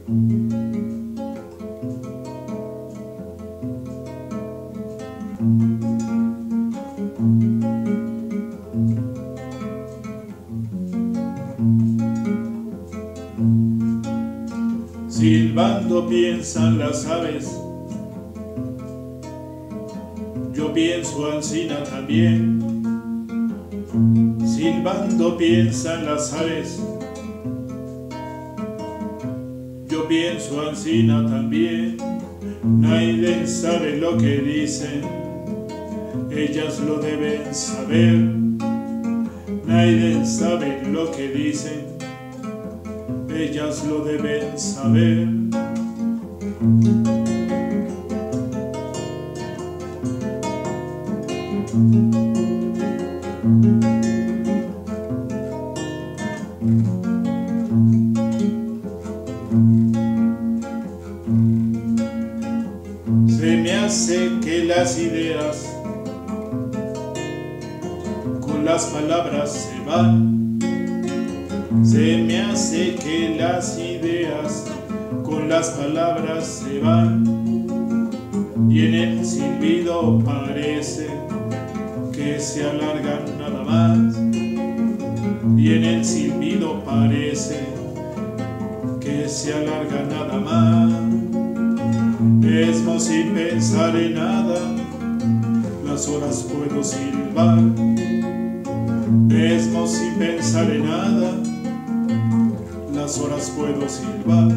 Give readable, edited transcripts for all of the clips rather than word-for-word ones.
Silbando piensan las aves, yo pienso ansina también. Silbando piensan las aves, yo pienso ansina también. Nadie sabe lo que dicen, ellas lo deben saber. Nadie sabe lo que dicen, ellas lo deben saber. Se me hace que las ideas con las palabras se van. Se me hace que las ideas con las palabras se van, y en el silbido parece que se alargan nada más, y en el silbido parece que se alarga nada más. Mismo sin pensar en nada, las horas puedo silbar. Mismo sin pensar en nada, las horas puedo silbar.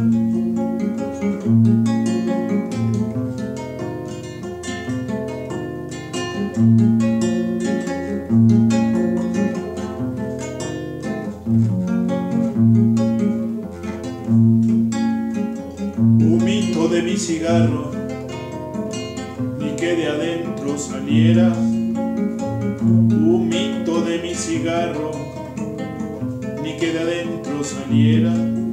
Humito de mi cigarro, ni que de adentro saliera. Humito de mi cigarro, ni que de adentro saliera.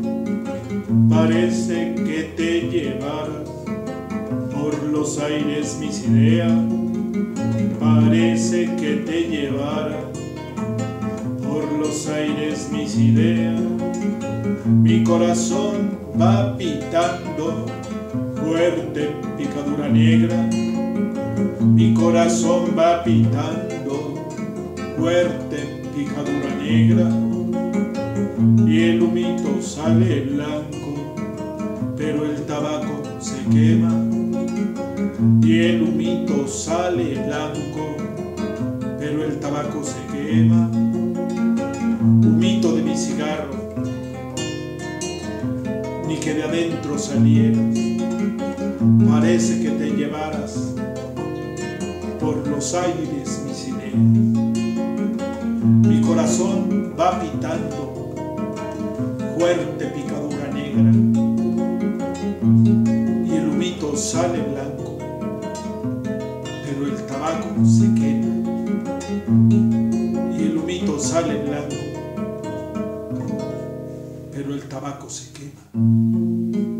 Parece que te llevaras por los aires mis ideas. Parece que te llevara por los aires mis ideas. Mi corazón va pitando fuerte picadura negra. Mi corazón va pitando fuerte picadura negra. Y el humito sale blanco, pero el tabaco se quema. Y el humito sale blanco, pero el tabaco se quema. Humito de mi cigarro, ni que de adentro salieras. Parece que te llevaras por los aires mis ideas. Mi corazón va pitando fuerte picadura negra, y el humito sale blanco, pero el tabaco se quema. Y el humito sale blanco, pero el tabaco se quema.